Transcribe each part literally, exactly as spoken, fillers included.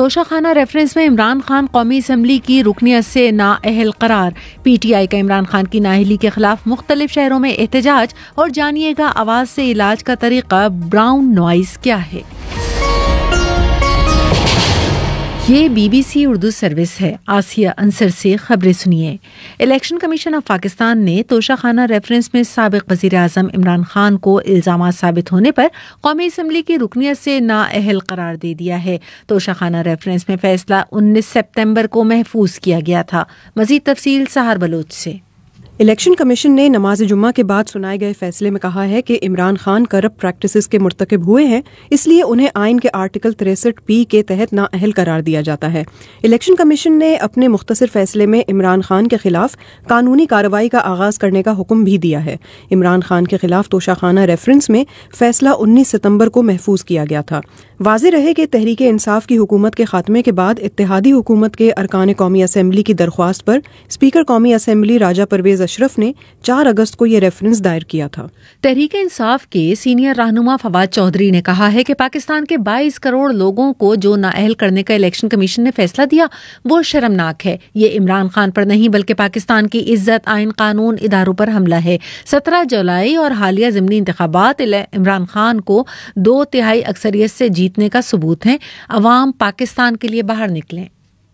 توشہ خانہ ریفرنس میں عمران خان قومی اسمبلی کی رکنیت سے نااہل قرار. پی ٹی آئی کا عمران خان کی نااہلی کے خلاف مختلف شہروں میں احتجاج. اور جانیے گا آواز سے علاج کا طریقہ براؤن نوائز کیا ہے. یہ B B C Urdu service ہے. آسیہ انصر سے خبریں سنیے. الیکشن کمیشن آف پاکستان نے توشہ خانہ ریفرنس میں سابق وزیر اعظم عمران خان کو الزامات ثابت ہونے پر قومی اسمبلی کی رکنیت سے نااہل قرار دے دیا ہے. توشہ خانہ ریفرنس میں فیصلہ انیس ستمبر کو محفوظ کیا گیا تھا. مزید تفصیل سہار بلوچ سے. الیکشن کمیشن نے نماز جمعہ کے بعد سنائے گئے فیصلے میں کہا ہے کہ عمران خان کرپٹ پریکٹسز کے مرتکب ہوئے ہیں، اس لیے انہیں آئین کے آرٹیکل تریسٹھ پی کے تحت نااہل قرار دیا جاتا ہے. الیکشن کمیشن نے اپنے مختصر فیصلے میں عمران خان کے خلاف قانونی کارروائی کا آغاز کرنے کا حکم بھی دیا ہے. عمران خان کے خلاف توشہ خانہ ریفرنس میں فیصلہ انیس ستمبر کو محفوظ کیا گیا تھا. واضح رہے کہ تحریک انصاف کی حکومت کے خاتمے کے بعد اتحادی حکومت کے ارکان قومی اسمبلی کی درخواست پر اسپیکر قومی اسمبلی راجہ پرویز اشرف نے چار اگست کو یہ ریفرنس دائر کیا تھا. تحریک انصاف کے سینئر رہنما فواد چودھری نے کہا ہے کہ پاکستان کے بائیس کروڑ لوگوں کو جو نااہل کرنے کا الیکشن کمیشن نے فیصلہ دیا وہ شرمناک ہے. یہ عمران خان پر نہیں بلکہ پاکستان کی عزت، آئین، قانون، اداروں پر حملہ ہے. سترہ جولائی اور حالیہ ضمنی انتخابات عمران خان کو دو تہائی اکثریت سے جیتنے کا ثبوت ہیں. عوام پاکستان کے لیے باہر نکلیں.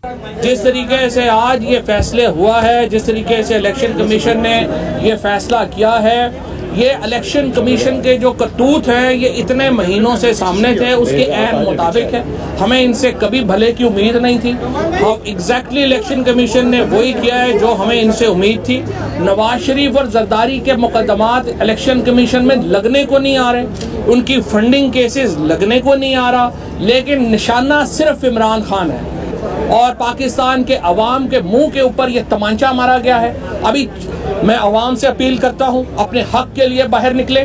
جس طریقے سے آج یہ فیصلے ہوا ہے، جس طریقے سے الیکشن کمیشن نے یہ فیصلہ کیا ہے، یہ الیکشن کمیشن کے جو کرتوت ہیں یہ اتنے مہینوں سے سامنے تھے، اس کے عین مطابق ہے. ہمیں ان سے کبھی بھلے کی امید نہیں تھی. ہم ایگزیکٹلی الیکشن کمیشن نے وہی کیا ہے جو ہمیں ان سے امید تھی. نواز شریف اور زرداری کے مقدمات الیکشن کمیشن میں لگنے کو نہیں آ رہے، ان کی فنڈنگ کیسز لگنے کو نہیں آ رہا، لیکن نشانہ صرف عمران خان ہے اور پاکستان کے عوام کے منہ کے اوپر یہ تمانچہ مارا گیا ہے. ابھی میں عوام سے اپیل کرتا ہوں اپنے حق کے لیے باہر نکلے.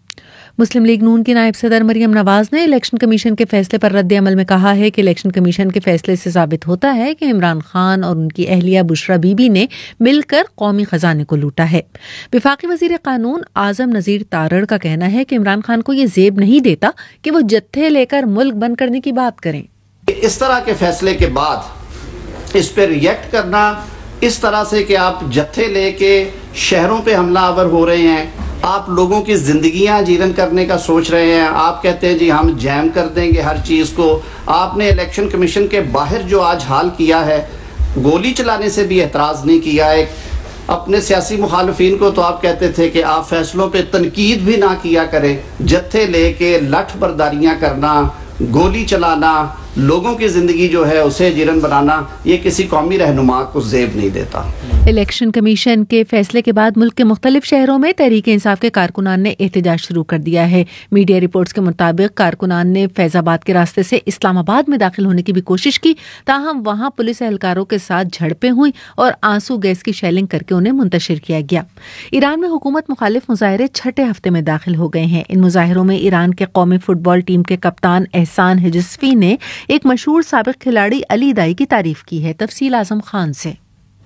مسلم لیگ نون کی نائب صدر مریم نواز نے الیکشن کمیشن کے فیصلے پر رد عمل میں کہا ہے کہ الیکشن کمیشن کے فیصلے سے ثابت ہوتا ہے کہ عمران خان اور ان کی اہلیہ بشرا بی بی نے مل کر قومی خزانے کو لوٹا ہے. وفاقی وزیر قانون اعظم نذیر تارڑ کا کہنا ہے کہ عمران خان کو یہ زیب نہیں دیتا کہ وہ جتھے لے کر ملک بند کرنے کی بات کریں. اس طرح کے فیصلے کے بعد اس پہ ریئیکٹ کرنا اس طرح سے کہ آپ جتھے لے کے شہروں پہ حملہ آور ہو رہے ہیں، آپ لوگوں کی زندگیاں جیرن کرنے کا سوچ رہے ہیں، آپ کہتے ہیں جی ہم جیم کر دیں گے ہر چیز کو. آپ نے الیکشن کمیشن کے باہر جو آج حال کیا ہے، گولی چلانے سے بھی اعتراض نہیں کیا. ایک اپنے سیاسی مخالفین کو تو آپ کہتے تھے کہ آپ فیصلوں پہ تنقید بھی نہ کیا کریں. جتھے لے کے لٹھ برداریاں کرنا، گولی چلانا، لوگوں کی زندگی جو ہے اسے جیرن بنانا، یہ کسی قومی رہنما کو زیب نہیں دیتا. الیکشن کمیشن کے فیصلے کے بعد ملک کے مختلف شہروں میں تحریک انصاف کے کارکنان نے احتجاج شروع کر دیا ہے. میڈیا رپورٹس کے مطابق کارکنان نے فیض آباد کے راستے سے اسلام آباد میں داخل ہونے کی بھی کوشش کی، تاہم وہاں پولیس اہلکاروں کے ساتھ جھڑپیں ہوئیں اور آنسو گیس کی شیلنگ کر کے انہیں منتشر کیا گیا. ایران میں حکومت مخالف مظاہرے چھٹے ہفتے میں داخل ہو گئے ہیں. ان مظاہروں میں ایران کے قومی فٹ بال ٹیم کے کپتان احسان حجصفی نے ایک مشہور سابق کھلاڑی علی دائی کی تعریف کی ہے. تفصیل اعظم خان سے.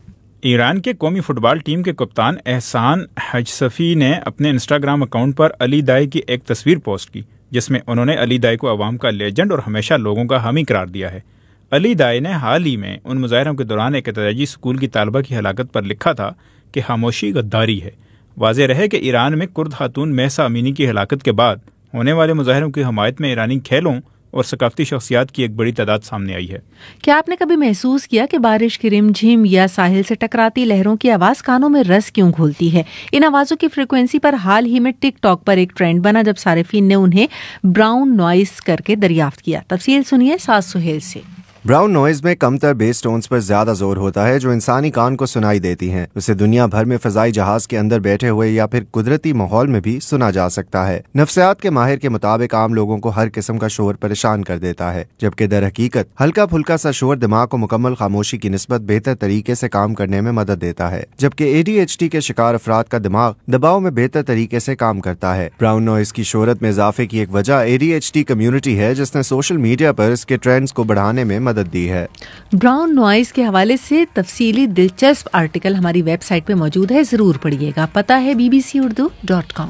ایران کے قومی فٹ بال ٹیم کے کپتان احسان حجصفی نے اپنے انسٹاگرام اکاؤنٹ پر علی دائی کی ایک تصویر پوسٹ کی، جس میں انہوں نے علی دائی کو عوام کا لیجنڈ اور ہمیشہ لوگوں کا حامی قرار دیا ہے. علی دائی نے حال ہی میں ان مظاہروں کے دوران ایک احتجاجی اسکول کی طالبہ کی ہلاکت پر لکھا تھا کہ خاموشی غداری ہے. واضح رہے کہ ایران میں کرد خاتون مہسا امینی کی ہلاکت کے بعد ہونے والے مظاہروں کی حمایت میں ایرانی کھیلوں اور ثقافتی شخصیات کی ایک بڑی تعداد سامنے آئی ہے. کیا آپ نے کبھی محسوس کیا کہ بارش کی رم جھم یا ساحل سے ٹکراتی لہروں کی آواز کانوں میں رس کیوں گھولتی ہے؟ ان آوازوں کی فریکوینسی پر حال ہی میں ٹک ٹاک پر ایک ٹرینڈ بنا جب صارفین نے انہیں براؤن نوائز کر کے دریافت کیا. تفصیل سنیے ساز سہیل سے. براؤن نوائز میں کم تر بیس ٹونز پر زیادہ زور ہوتا ہے جو انسانی کان کو سنائی دیتی ہیں. اسے دنیا بھر میں فضائی جہاز کے اندر بیٹھے ہوئے یا پھر قدرتی ماحول میں بھی سنا جا سکتا ہے. نفسیات کے ماہر کے مطابق عام لوگوں کو ہر قسم کا شور پریشان کر دیتا ہے، جبکہ در حقیقت ہلکا پھلکا سا شور دماغ کو مکمل خاموشی کی نسبت بہتر طریقے سے کام کرنے میں مدد دیتا ہے، جبکہ اے ڈی ایچ ڈی کے شکار افراد کا دماغ دباؤ میں بہتر طریقے سے کام کرتا ہے. براؤن نوائز کی شہرت میں اضافے کی ایک وجہ A D H D community ہے، جس نے سوشل میڈیا پر اس کے ٹرینڈز کو بڑھانے میں مدد دی ہے. براؤن نوائز کے حوالے سے تفصیلی دلچسپ آرٹیکل ہماری ویب سائٹ پہ موجود ہے، ضرور پڑھیے گا. پتہ ہے B B C Urdu dot com.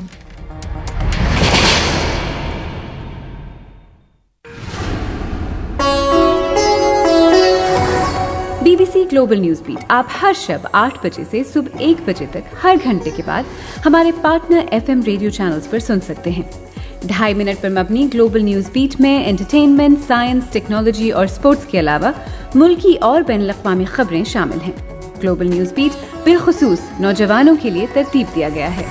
Global news beat आप हर शब आठ बजे से सुबह एक बजे तक हर घंटे के बाद हमारे पार्टनर एफएम रेडियो चैनल्स पर सुन सकते हैं। ढाई मिनट पर मबनी ग्लोबल न्यूज बीट में एंटरटेनमेंट, साइंस, टेक्नोलॉजी और स्पोर्ट्स के अलावा मुल्की और बैनुल अक़वामी खबरें शामिल हैं। ग्लोबल न्यूज बीट बिलखुसूस नौजवानों के लिए तरतीब दिया गया है।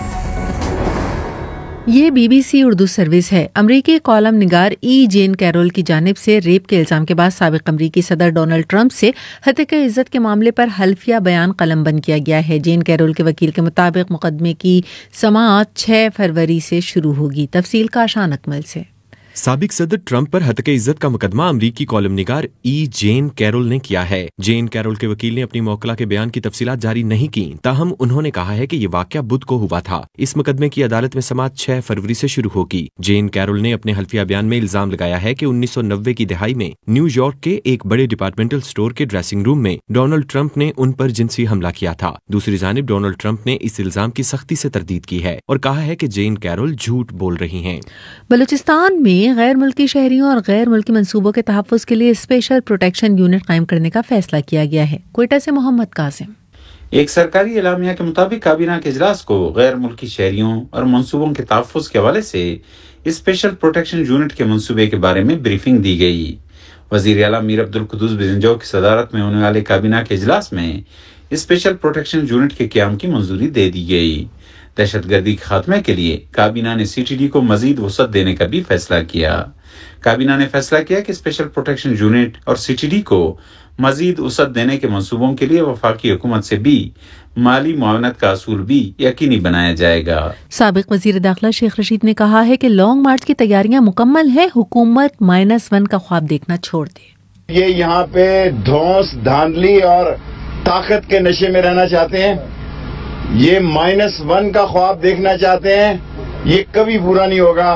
ये बीबीसी उर्दू सर्विस है। अमरीकी कॉलम निगार ई जेन कैरोल की जानिब से रेप के इल्ज़ाम के बाद साबिक़ अमरीकी सदर डोनाल्ड ट्रंप से हत्या की इज़्ज़त के मामले पर हल्फिया बयान कलमबंद किया गया है। जेन कैरोल के वकील के मुताबिक मुकदमे की समाअत छह फरवरी से शुरू होगी। तफसील का आशान अकमल से। साबिक सदर ट्रंप पर हत्या इज्जत का मुकदमा अमरीकी कॉलम निगार ई जेन कैरोल ने किया है। जेन कैरोल के वकील ने अपनी मौकला के बयान की तफसीलात जारी नहीं की, ताहम उन्होंने कहा है कि ये वाकया बुध को हुआ था। इस मुकदमे की अदालत में समाअत छह फरवरी से शुरू होगी। जेन कैरोल ने अपने हल्फिया बयान में इल्जाम लगाया है कि उन्नीस सौ नब्बे की दिहाई में न्यूयॉर्क के एक बड़े डिपार्टमेंटल स्टोर के ड्रेसिंग रूम में डोनाल्ड ट्रंप ने उन पर जिनसी हमला किया था। दूसरी जानिब डोनाल्ड ट्रंप ने इस इल्जाम की सख्ती से तरदीद की है और कहा है कि जेन कैरोल झूठ बोल रही हैं। बलूचिस्तान में गैर मुल्की शहरियों और गैर मुल्की मंसूबों के तहफ़्फ़ुज़ के लिए स्पेशल प्रोटेक्शन यूनिट कायम करने का फैसला किया गया है। क्वेटा से मोहम्मद कासिम। एक सरकारी एलामिया के मुताबिक काबीना के इजलास को गैर मुल्की शहरियों और मंसूबों के तहफ़्फ़ुज़ के हवाले से स्पेशल प्रोटेक्शन यूनिट के मंसूबे के बारे में ब्रीफिंग दी गई। वज़ीर आला मीर अब्दुल कुद्दूस बिजंजौ की सदारत में होने वाले काबीना के इजलास में स्पेशल प्रोटेक्शन यूनिट के क़याम की मंजूरी दे दी गई। दहशतगर्दी के खात्मे के लिए काबीना ने सी टी डी को मजीद वसअत देने का भी फैसला किया। काबीना ने फैसला किया कि स्पेशल प्रोटेक्शन यूनिट और सी टी डी को मजीद वसअत देने के मंसूबों के लिए वफाकी हुकूमत से भी माली मुआवनत का असूल भी यकीनी बनाया जाएगा। साबिक वजीर दाखिला शेख रशीद ने कहा है कि लॉन्ग मार्च की तैयारियां मुकम्मल है, हुकूमत माइनस वन का ख्वाब देखना छोड़ दे। ये यहाँ पे धौंस, धांधली और ताकत के नशे में रहना चाहते हैं, ये माइनस वन का ख्वाब देखना चाहते हैं, ये कभी पूरा नहीं होगा।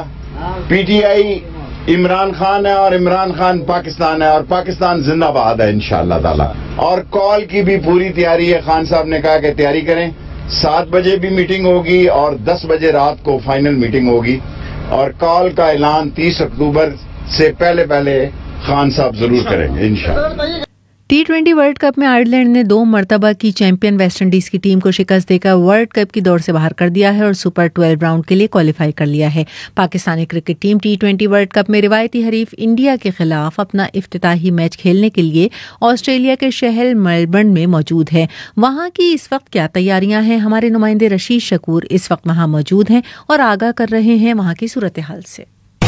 पीटीआई इमरान खान है और इमरान खान पाकिस्तान है और पाकिस्तान जिंदाबाद है इंशाअल्लाह ताला। और कॉल की भी पूरी तैयारी है। खान साहब ने कहा कि तैयारी करें, सात बजे भी मीटिंग होगी और दस बजे रात को फाइनल मीटिंग होगी और कॉल का ऐलान तीस अक्टूबर से पहले पहले खान साहब जरूर करेंगे इंशाअल्लाह। टी ट्वेंटी वर्ल्ड कप में आयरलैंड ने दो मरतबा की चैंपियन वेस्ट इंडीज की टीम को शिकस्त देकर वर्ल्ड कप की दौड़ से बाहर कर दिया है और सुपर ट्वेल्व राउंड के लिए क्वालिफाई कर लिया है। Pakistani cricket team T twenty World Cup में रिवायती हरीफ इंडिया के खिलाफ अपना इफ्तिताही मैच खेलने के लिए ऑस्ट्रेलिया के शहर मेलबर्न में मौजूद है। वहां की इस वक्त क्या तैयारियां हैं, हमारे नुमाइंदे रशीद शकूर इस वक्त वहां मौजूद हैं और आगाह कर रहे हैं वहां की सूरत हाल से।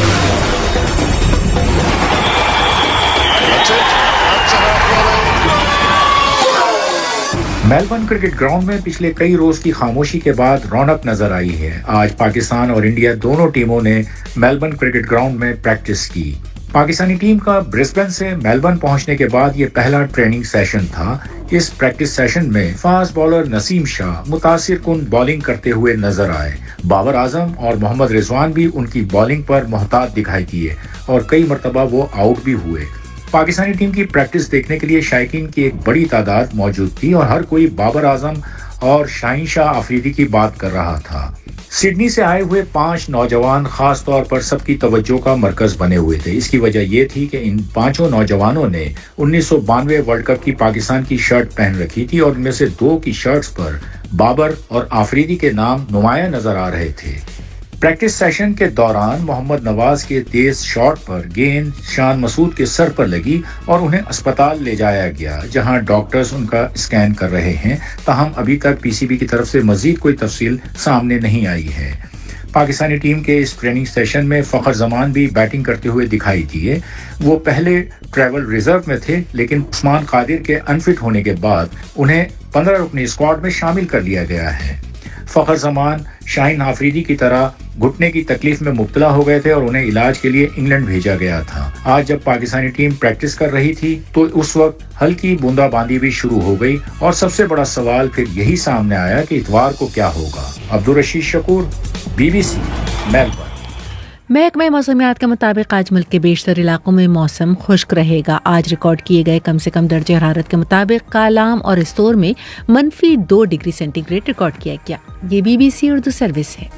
मेलबर्न क्रिकेट ग्राउंड में पिछले कई रोज की खामोशी के बाद रौनक नजर आई है। आज पाकिस्तान और इंडिया दोनों टीमों ने मेलबर्न क्रिकेट ग्राउंड में प्रैक्टिस की। पाकिस्तानी टीम का ब्रिस्बेन से मेलबर्न पहुंचने के बाद ये पहला ट्रेनिंग सेशन था। इस प्रैक्टिस सेशन में फास्ट बॉलर नसीम शाह मुतासिर कुन बॉलिंग करते हुए नजर आए। बाबर आजम और मोहम्मद रिजवान भी उनकी बॉलिंग पर मोहतात दिखाई दिए और कई मरतबा वो आउट भी हुए। पाकिस्तानी टीम की प्रैक्टिस देखने के लिए शायकीन की एक बड़ी तादाद मौजूद थी और हर कोई बाबर आजम और शाहीन शाह अफरीदी की बात कर रहा था। सिडनी से आए हुए पांच नौजवान खास तौर पर सबकी तवज्जो का मरकज बने हुए थे। इसकी वजह यह थी कि इन पांचों नौजवानों ने उन्नीस सौ बानवे वर्ल्ड कप की पाकिस्तान की शर्ट पहन रखी थी और इनमें से दो की शर्ट्स पर बाबर और आफरीदी के नाम नुमाया नजर आ रहे थे। प्रैक्टिस सेशन के दौरान मोहम्मद नवाज के तेज शॉट पर गेंद शान मसूद के सर पर लगी और उन्हें अस्पताल ले जाया गया, जहां डॉक्टर्स उनका स्कैन कर रहे हैं। ताहम अभी तक पीसीबी की तरफ से मजीद कोई तफसील सामने नहीं आई है। पाकिस्तानी टीम के इस ट्रेनिंग सेशन में फखर जमान भी बैटिंग करते हुए दिखाई दिए। वो पहले ट्रैवल रिजर्व में थे, लेकिन उस्मान कादिर के अनफिट होने के बाद उन्हें पंद्रह रुकनी स्क्वाड में शामिल कर लिया गया है। फखर जमान शाहीन आफरीदी की तरह घुटने की तकलीफ में मुब्तला हो गए थे और उन्हें इलाज के लिए इंग्लैंड भेजा गया था। आज जब पाकिस्तानी टीम प्रैक्टिस कर रही थी तो उस वक्त हल्की बूंदाबांदी भी शुरू हो गई और सबसे बड़ा सवाल फिर यही सामने आया कि इतवार को क्या होगा। Abdul Rashid Shakoor, BBC, Melbourne. महकमा मौसमियात के मुताबिक आज मुल्क के बेशतर इलाकों में मौसम खुश्क रहेगा। आज रिकॉर्ड किए गए कम से कम दर्जे हरारत के मुताबिक कालाम और इस्तोर में मनफी दो डिग्री सेंटीग्रेड रिकॉर्ड किया गया। ये बीबीसी उर्दू सर्विस है।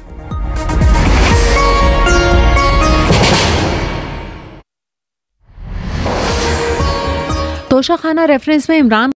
तोशाखाना रेफरेंस में इमरान